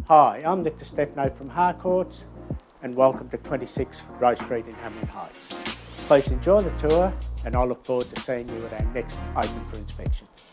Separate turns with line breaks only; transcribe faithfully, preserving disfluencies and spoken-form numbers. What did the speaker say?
Hi, I'm Nick Stefano from Harcourts and welcome to twenty-six Rose Street in Hamlin Heights. Please enjoy the tour and I look forward to seeing you at our next open for inspection.